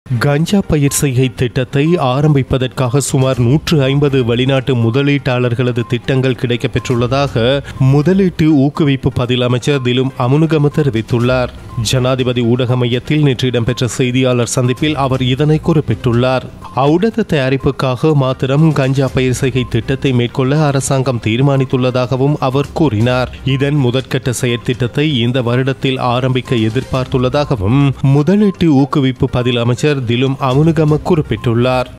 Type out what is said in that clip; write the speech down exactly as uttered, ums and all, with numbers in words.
கஞ்சா பயிர் செய்கை திட்டத்தை ஆரம்பிப்பதற்காக சுமார் நூற்று ஐம்பது வெளிநாட்டு முதலீட்டாளர்களது திட்டங்கள் கிடைக்கப்பெற்றுள்ளதாக முதலீட்டு ஊக்குவிப்பு பதில் அமைச்சர் திலும் அமுனுகம தெரிவித்துள்ளார். ஜனாதிபதி ஊடக மையத்தில் நேற்று இடம்பெற்ற செய்தியாளர் சந்திப்பில் அவர் இதனை குறிப்பிட்டுள்ளார். ஒளடத தயாரிப்புக்காக மாத்திரம் கஞ்சா பயிர் செய்கை திட்டத்தை மேற்கொள்ள அரசாங்கம் தீர்மானித்துள்ளதாகவும் அவர் கூறினார். இதன் முதற்கட்ட செயற்திட்டத்தை இந்த வருடத்தில் ஆரம்பிக்க எதிர்பார்த்துள்ளதாகவும் முதலீட்டு ஊக்குவிப்பு பதில் அமைச்சர் திலும் அமுனுகம குறிப்பிட்டுள்ளார்.